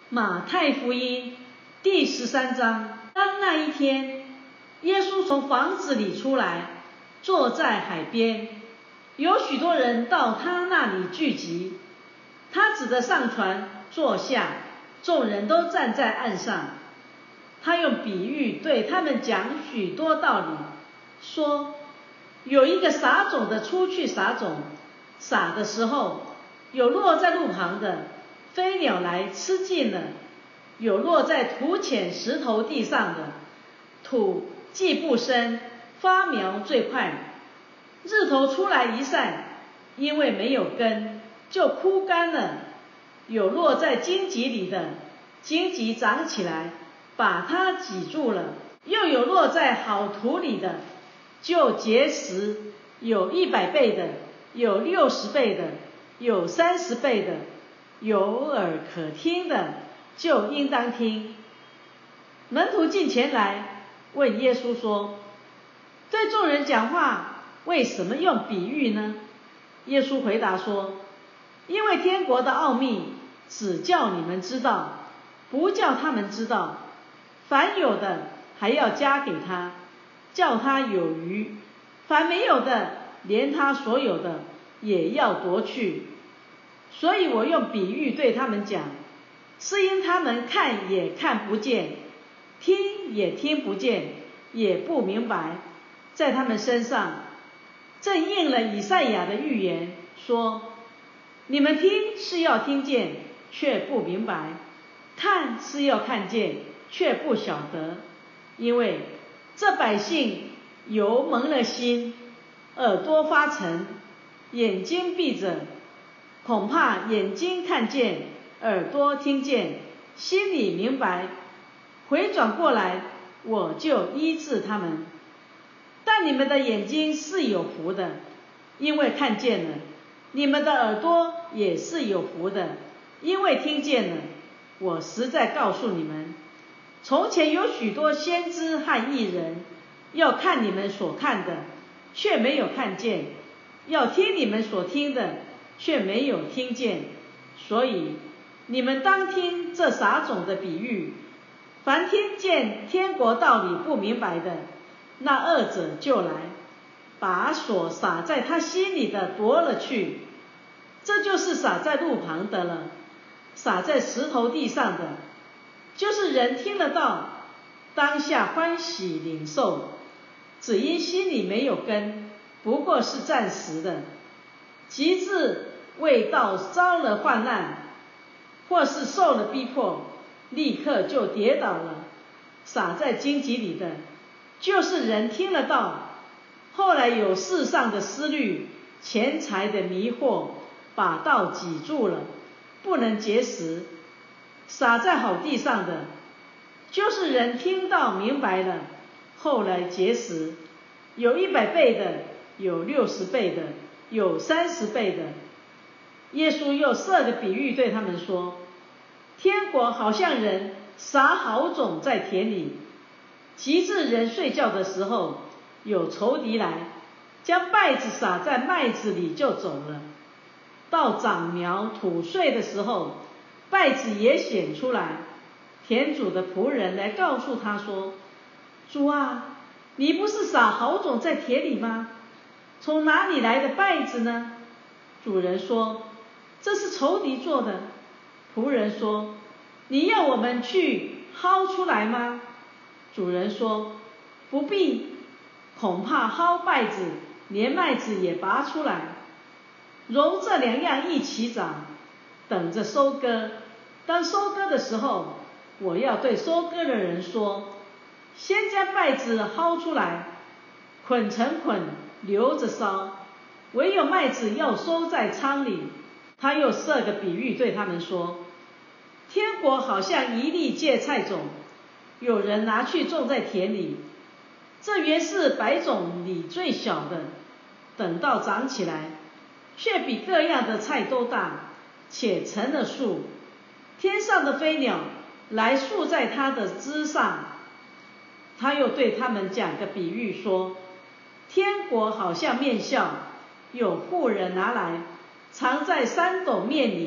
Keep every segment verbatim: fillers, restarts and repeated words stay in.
马太福音第十三章。当那一天，耶稣从房子里出来，坐在海边，有许多人到他那里聚集。他只得上船坐下，众人都站在岸上。他用比喻对他们讲许多道理，说有一个撒种的出去撒种，撒的时候，有落在路旁的，飞鸟来吃尽了；有落在土浅石头地上的，土既不深，发苗最快，日头出来一晒，因为没有根，就枯干了；有落在荆棘里的，荆棘长起来，把它挤住了；又有落在好土里的，就结实，有一百倍的，有六十倍的，有三十倍的。有耳可听的，就应当听。门徒进前来问耶稣说：对众人讲话，为什么用比喻呢？耶稣回答说：因为天国的奥秘只叫你们知道，不叫他们知道。凡有的还要加给他，叫他有余；凡没有的，连他所有的也要夺去。所以我用比喻对他们讲，是因他们看也看不见，听也听不见，也不明白。在他们身上正应了以赛亚的预言，说：你们听是要听见，却不明白；看是要看见，却不晓得。因为这百姓油蒙了心，耳朵发沉，眼睛闭着，恐怕眼睛看见，耳朵听见，心里明白，回转过来，我就医治他们。但你们的眼睛是有福的，因为看见了；你们的耳朵也是有福的，因为听见了。我实在告诉你们，从前有许多先知和义人，要看你们所看的，却没有看见；要听你们所听的，却没有听见。所以你们当听这撒种的比喻。凡听见天国道理不明白的，那恶者就来，把所撒在他心里的夺了去。这就是撒在路旁的了。撒在石头地上的，就是人听了道，当下欢喜领受，只因心里没有根，不过是暂时的。及至为道遭了患难，或是受了逼迫，立刻就跌倒了。撒在荆棘里的，就是人听了道，后来有世上的思虑、钱财的迷惑，把道挤住了，不能结实。撒在好地上的，就是人听到明白了，后来结实，有一百倍的，有六十倍的，有三十倍的。耶稣又设个比喻对他们说：天国好像人撒好种在田里，及至人睡觉的时候，有仇敌来，将稗子撒在麦子里就走了。到长苗吐穗的时候，稗子也显出来。田主的仆人来告诉他说：主啊，你不是撒好种在田里吗？从哪里来的稗子呢？主人说：这是仇敌做的。仆人说：你要我们去薅出来吗？主人说：不必，恐怕薅稗子，连麦子也拔出来，容这两样一起长，等着收割。当收割的时候，我要对收割的人说：先将稗子薅出来，捆成捆，留着烧；唯有麦子要收在仓里。他又设个比喻对他们说：天国好像一粒芥菜种，有人拿去种在田里，这原是百种里最小的，等到长起来，却比各样的菜都大，且成了树。天上的飞鸟来宿在它的枝上。他又对他们讲个比喻说：天国好像面笑，有妇人拿来藏在三斗面里，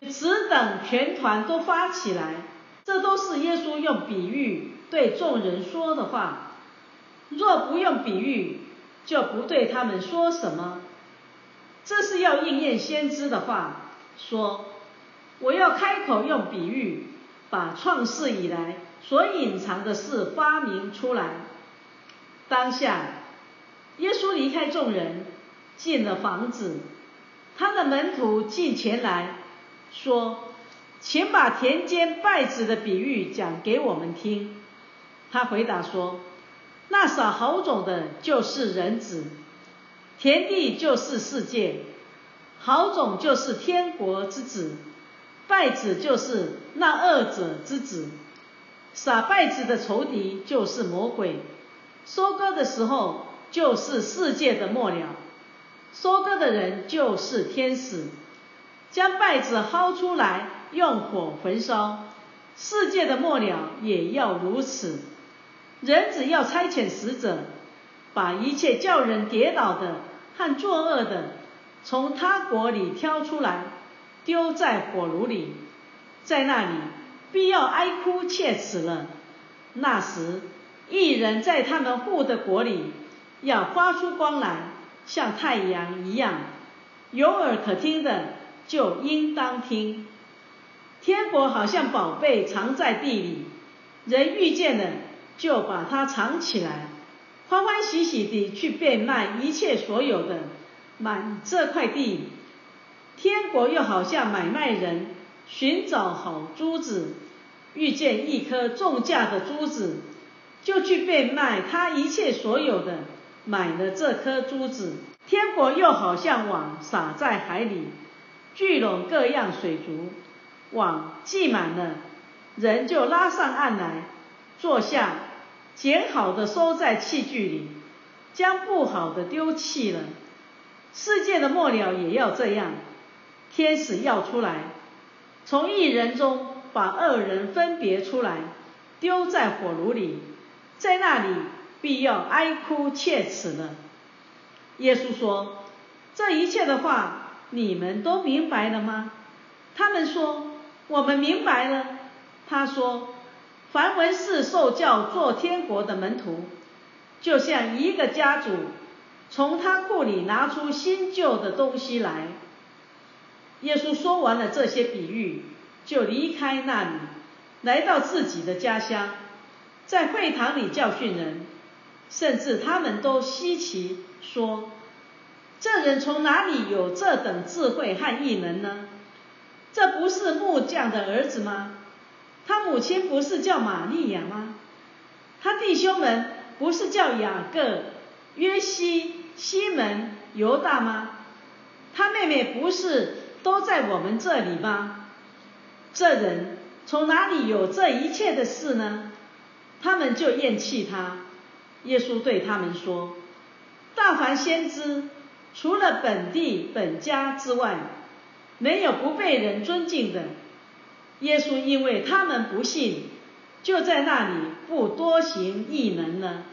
只等全团都发起来。这都是耶稣用比喻对众人说的话。若不用比喻，就不对他们说什么。这是要应验先知的话，说我要开口用比喻，把创世以来所隐藏的事发明出来。当下耶稣离开众人，进了房子，他的门徒进前来说，请把田间稗子的比喻讲给我们听。他回答说，那撒好种的就是人子，田地就是世界，好种就是天国之子，稗子就是那恶者之子。撒稗子的仇敌就是魔鬼，收割的时候就是世界的末了，收割的人就是天使。将稗子薅出来，用火焚烧，世界的末了也要如此。人子要差遣使者，把一切叫人跌倒的和作恶的，从他国里挑出来，丢在火炉里，在那里必要哀哭切齿了。那时，义人在他们父的国里，要发出光来，像太阳一样。有耳可听的，就应当听。天国好像宝贝藏在地里，人遇见了，就把它藏起来，欢欢喜喜地去变卖一切所有的，买这块地。天国又好像买卖人寻找好珠子，遇见一颗重价的珠子，就去变卖他一切所有的，买了这颗珠子。天国又好像网撒在海里，聚拢各样水族，网系满了，人就拉上岸来，坐下，捡好的收在器具里，将不好的丢弃了。世界的末了也要这样，天使要出来，从义人中把恶人分别出来，丢在火炉里，在那里必要哀哭切齿了。耶稣说，这一切的话你们都明白了吗？他们说，我们明白了。他说，凡文士受教做天国的门徒，就像一个家主从他库里拿出新旧的东西来。耶稣说完了这些比喻，就离开那里，来到自己的家乡，在会堂里教训人，甚至他们都稀奇，说，这人从哪里有这等智慧和异能呢？这不是木匠的儿子吗？他母亲不是叫玛利亚吗？他弟兄们不是叫雅各、约西、西门、犹大吗？他妹妹不是都在我们这里吗？这人从哪里有这一切的事呢？他们就厌弃他。耶稣对他们说，大凡先知，除了本地本家之外，没有不被人尊敬的。耶稣因为他们不信，就在那里不多行异能了。